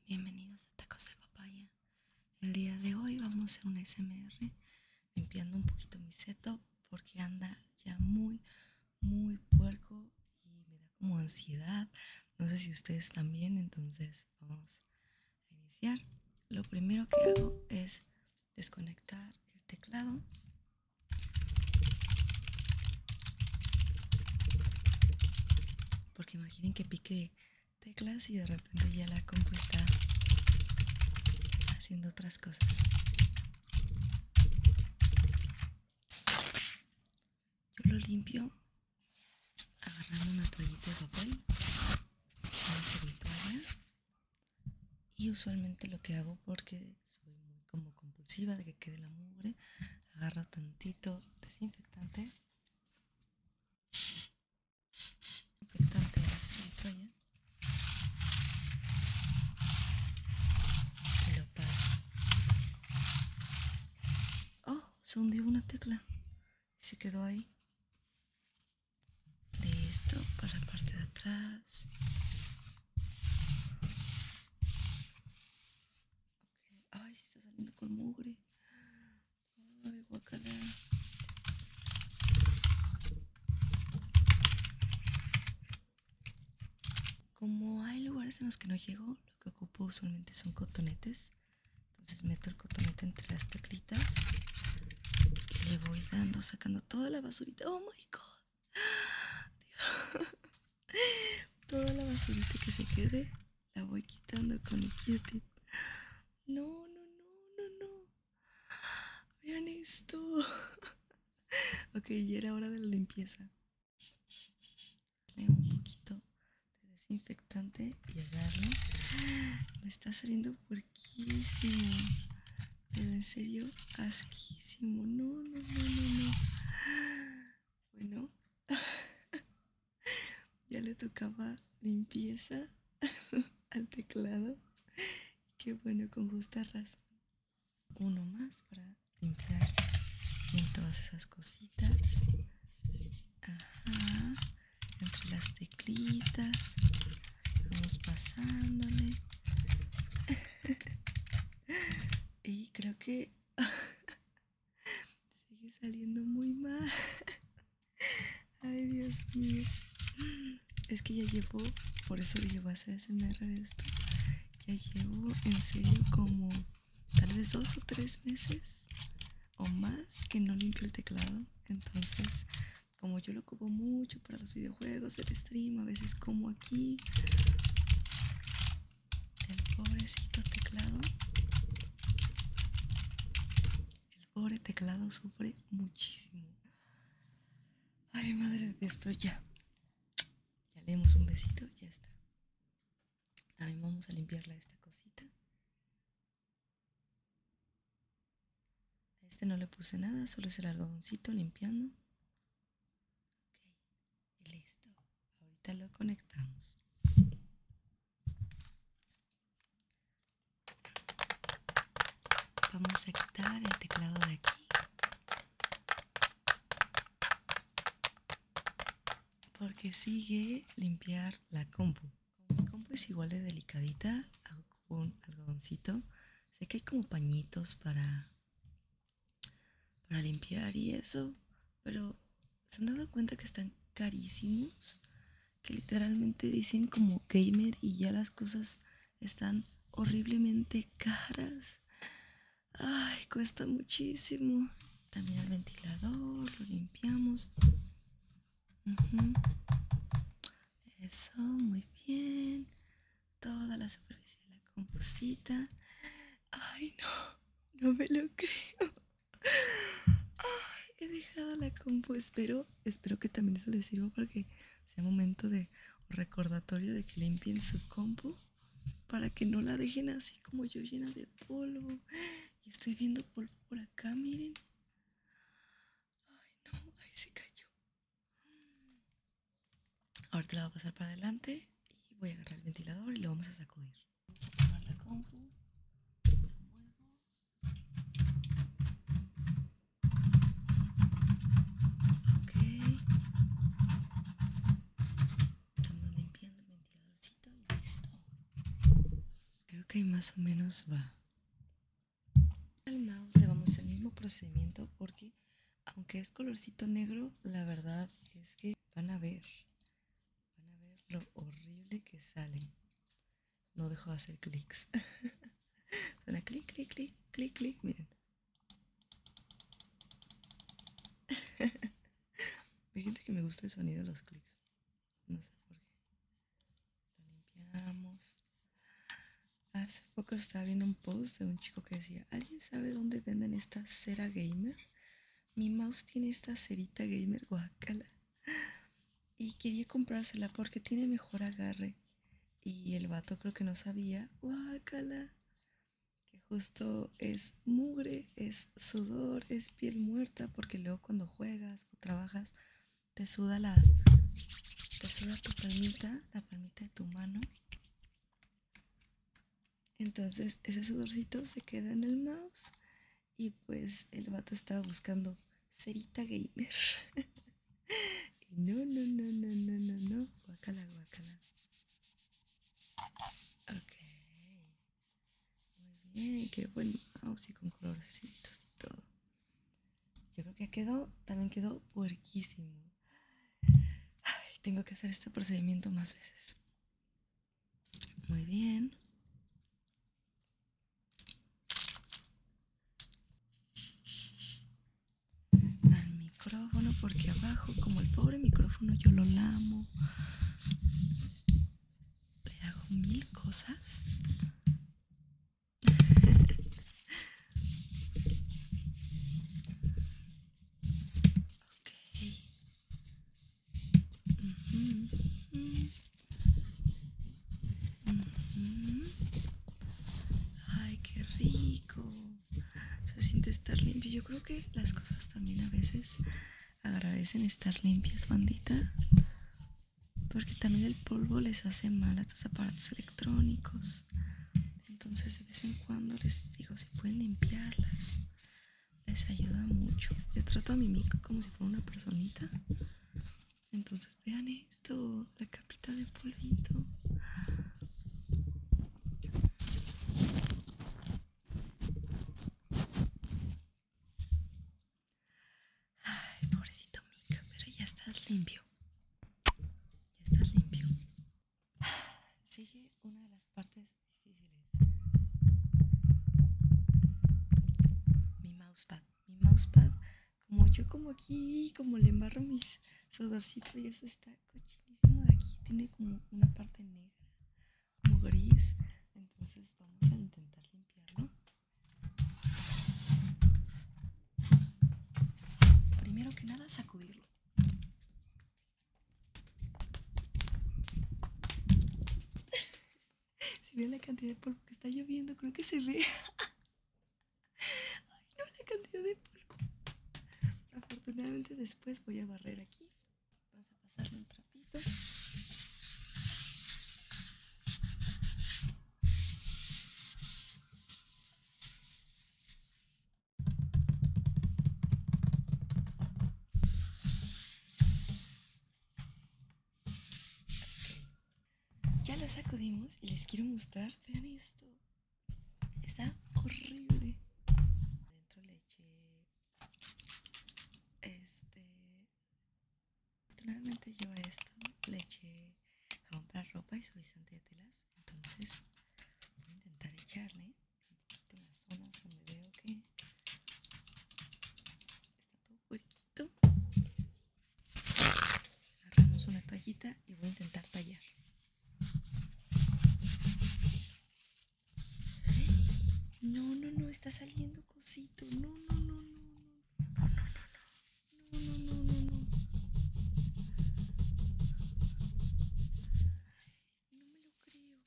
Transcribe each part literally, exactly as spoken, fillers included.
bienvenidos a Tacos de Papaya. El día de hoy vamos a hacer un A S M R limpiando un poquito mi setup porque anda ya muy, muy puerco y me da como ansiedad. No sé si ustedes también, entonces vamos a iniciar. Lo primero que hago es desconectar el teclado. Porque imaginen que pique teclas y de repente ya la compu está haciendo otras cosas. Yo lo limpio agarrando una toallita de papel, una servitoalla, y usualmente lo que hago, porque soy muy como compulsiva de que quede la mugre, agarro tantito desinfectante, desinfectante de la servitoalla y lo paso. Oh, se hundió una tecla y se quedó ahí. Listo, para la parte de atrás. Okay. Ay, se está saliendo con mugre. Ay, guacala. Como hay lugares en los que no llego, lo que ocupo usualmente son cotonetes. Entonces meto el cotonete entre las teclitas y le voy dando, sacando toda la basurita. ¡Oh, my God! Dios. Toda la basurita que se quede, la voy quitando con el Q-tip. No, no, no, no, no. Vean esto. Ok, ya era hora de la limpieza. Le un poquito de desinfectante y agarro. Me está saliendo puerquísimo. Pero en serio, asquísimo. No, no, no, no, no. Bueno, ya le tocaba limpieza al teclado. Qué bueno, con justa razón. Uno más para limpiar bien todas esas cositas. Ajá. Entre las teclitas. Vamos pasándole. Y creo que sigue saliendo muy mal. Ay, Dios mío. Es que ya llevo, por eso dije, voy a hacer A S M R de esto. Ya llevo en serio como tal vez dos o tres meses o más que no limpio el teclado. Entonces, como yo lo ocupo mucho para los videojuegos, el stream, a veces como aquí, el pobrecito teclado, el pobre teclado sufre muchísimo. Ay, madre de Dios, pero ya, ya le dimos un besito, ya está. También vamos a limpiarle esta cosita. A este no le puse nada, solo es el algodoncito limpiando. Ok, y listo. Ahorita lo conectamos. Vamos a quitar el teclado de aquí. Porque sigue limpiar la compu. Como mi compu es igual de delicadita, hago un algodoncito. Sé que hay como pañitos para, para limpiar y eso, pero ¿se han dado cuenta que están carísimos? Que literalmente dicen como gamer y ya las cosas están horriblemente caras. Ay, cuesta muchísimo. También el ventilador, lo limpiamos. Uh-huh. Eso, muy bien. Toda la superficie de la compusita. Ay, no, no me lo creo. Ay, he dejado la compu. Espero, espero que también eso les sirva para que sea momento de recordatorio de que limpien su compu para que no la dejen así como yo, llena de polvo. Y estoy viendo polvo por acá, miren. Ay, no, ahí se cayó. Ahorita la voy a pasar para adelante y voy a agarrar el ventilador y lo vamos a sacudir. Vamos a tomar la compu. Ok. Estamos limpiando el ventiladorcito y listo. Creo que más o menos va. Al mouse le vamos a hacer el mismo procedimiento porque aunque es colorcito negro, la verdad es que van a ver, van a ver lo horrible que sale. No dejo de hacer clics. Suena clic, clic, clic, clic, clic, miren. Hay gente que me gusta el sonido de los clics. No sé por qué. Lo limpiamos. Hace poco estaba viendo un post de un chico que decía, ¿alguien sabe dónde venden esta cera gamer? Mi mouse tiene esta cerita gamer, guácala. Y quería comprársela porque tiene mejor agarre. Y el vato creo que no sabía, guácala, que justo es mugre, es sudor, es piel muerta, porque luego cuando juegas o trabajas te suda la, te suda tu palmita, la palmita de tu mano. Entonces ese sudorcito se queda en el mouse y pues el vato estaba buscando cerita gamer. Y no, no, no, no, no, no, no, guácala, guácala. Ok. Muy bien, qué buen mouse y con colorcitos y todo. Yo creo que quedó, también quedó puerquísimo. Ay, tengo que hacer este procedimiento más veces. Muy bien. Al micrófono, porque abajo, como el pobre micrófono, yo lo lamo. Le hago mil cosas. Ok. Uh-huh, uh-huh. Uh-huh. Ay, qué rico. Se siente estar limpio. Yo creo que las cosas también a veces agradecen estar limpias, bandita. Porque también el polvo les hace mal a tus aparatos electrónicos. Entonces de vez en cuando les digo si pueden limpiarlas. Les ayuda mucho. Yo trato a mi mico como si fuera una personita. Entonces vean esto, la capita de polvito. Ay, pobrecito mico, pero ya estás limpio. Ya estás limpio. Sigue una de las partes difíciles. Mi mousepad. Mi mousepad, como yo como aquí, como le embarro mis sudorcitos y eso está cochinísimo de aquí. Tiene como una parte negra, como gris. Entonces vamos a intentar limpiarlo. Primero que nada, sacudirlo. Si ven la cantidad de polvo que está lloviendo, creo que se ve. Ay, no, la cantidad de polvo. Afortunadamente después voy a barrer aquí. Vamos a pasarle un trapito. Ya lo sacudimos y les quiero mostrar. Vean esto. Está horrible. Dentro le eché este. Afortunadamente yo a esto le eché jabón para ropa y suavizante de telas. Entonces voy a intentar echarle un poquito en las zonas donde veo que está todo puerquito. Agarramos una toallita y voy a intentar tallar. No, no, no, está saliendo cosito. No, no, no, no, no, no, no, no, no, no, no, no, no. No me lo creo.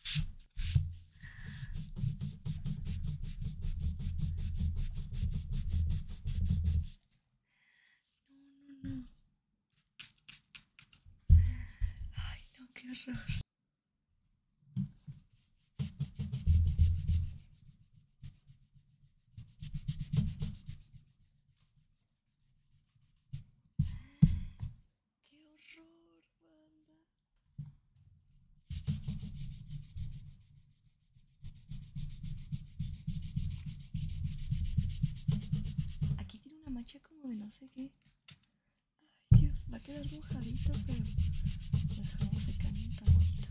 No, no, no. Ay, no, qué horror. Qué horror, banda. mancha como de no sé qué. Ay, Dios, va a quedar mojadito, pero lo dejamos secando un tantito.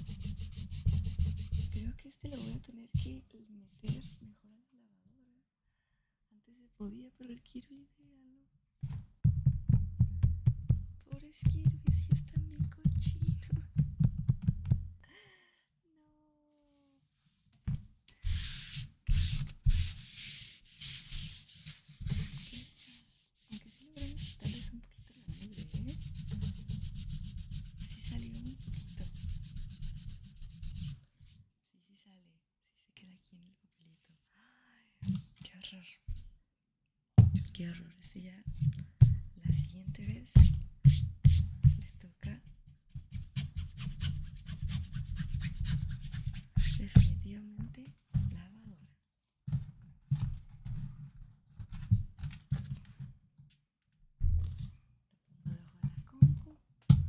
Creo que este lo voy a tener que meter mejor a la lavadora. Antes se podía, pero el Kirby, véalo. Pobres Kirby, si están bien cochinos. Aunque sí logramos quitarles un poquito la mugre, ¿eh? Sí salió un poquito. Sí, sí sale. Sí se queda aquí en el papelito. Ay, qué horror. Qué horror. Este ya, la siguiente vez, le toca definitivamente lavadora. Lo pongo debajo de la compu.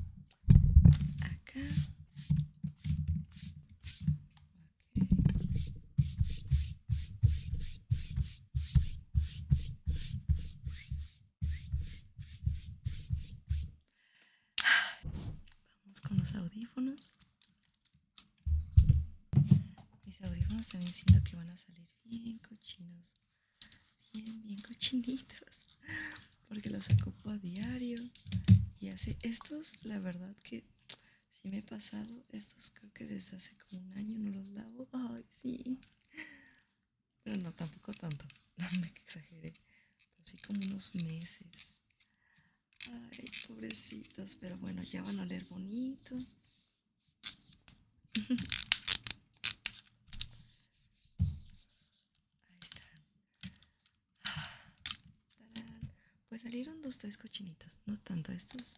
Acá. Vamos con los audífonos. Mis audífonos también siento que van a salir bien cochinos. Bien, bien cochinitos. Porque los ocupo a diario. Y así, estos, la verdad que sí me he pasado. Estos creo que desde hace como un año no los lavo. Ay, sí. Pero no, tampoco tanto. No me exageré. Pero sí como unos meses. Ay, pobrecitos. Pero bueno, ya van a oler bonito. Ahí están. ¡Tarán! Pues salieron dos, tres cochinitos. No tanto estos.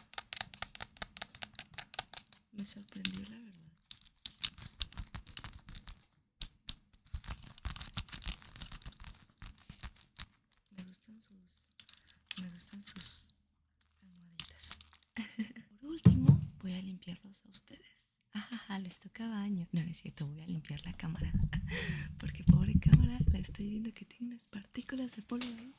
Me sorprendió, la verdad. Me gustan sus... Me gustan sus almohaditas. Por último, voy a limpiarlos a ustedes. Ajaja, les toca baño. No, no es cierto, voy a limpiar la cámara. Porque pobre cámara, la estoy viendo que tiene unas partículas de polvo ahí.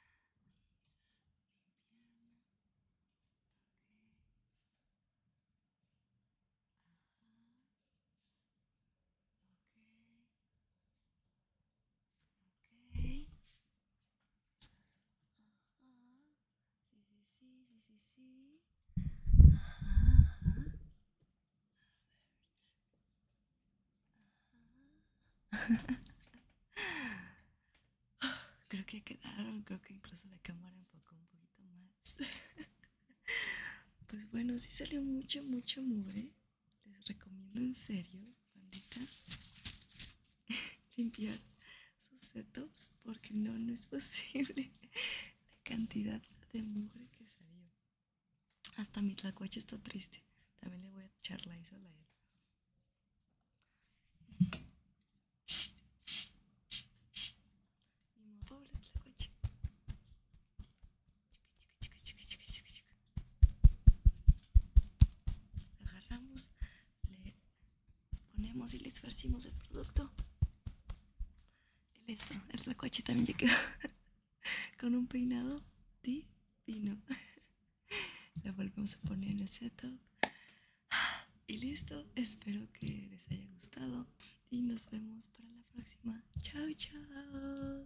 Ok. Sí, sí, sí, sí, sí, sí. Ajá, ajá. Creo que quedaron, creo que incluso la cámara enfocó un poquito más. Pues bueno, sí salió mucha, mucha mugre. Les recomiendo en serio, bandita, limpiar sus setups porque no, no es posible la cantidad de mugre que salió. Hasta mi tlacuache está triste. También le voy a echar la Lysol a él. Mi pobre tlacuache. Agarramos, le ponemos y le esparcimos el producto. Y listo, el tlacuache también ya quedó con un peinado divino. Lo volvemos a poner en el setup. Y listo, espero que les haya gustado y nos vemos para la próxima. Chao, chao.